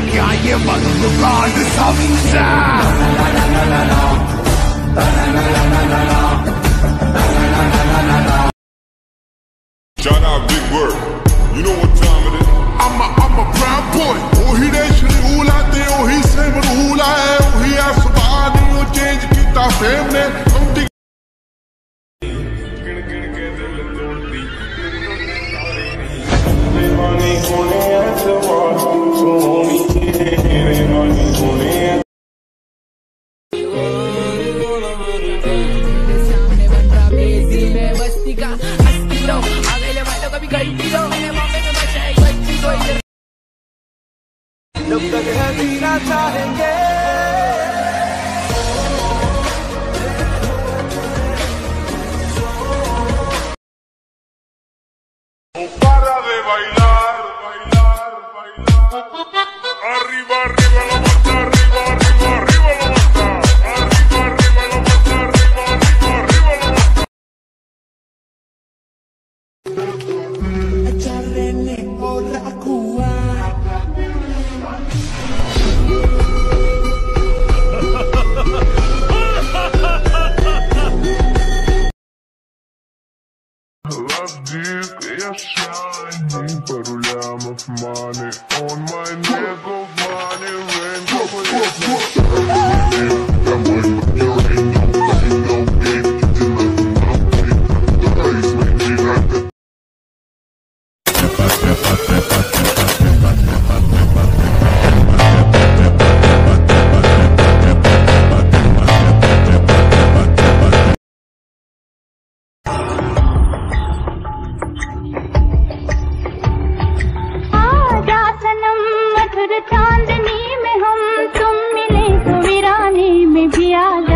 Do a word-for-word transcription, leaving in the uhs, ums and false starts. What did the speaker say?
क्या ये मधुकान समझा? Shout out, big word. You know what time it is? I'm a, I'm a proud boy. Oh, he de shri ula de, oh, he se ula hai, oh, he asbani, oh, change kita fame ne. जब तक है जीना चाहेंगे Para de bailar, bailar, bailar. Arriba, arriba la mata, arriba, arriba, arriba la mata. Arriba, arriba la mata, arriba, arriba, arriba la mata. Charrene ora akua Love deep, yes, shining. Parulam of money on my neck of money. Rain, चांदनी में हम तुम मिले तो वीरानी में भी आ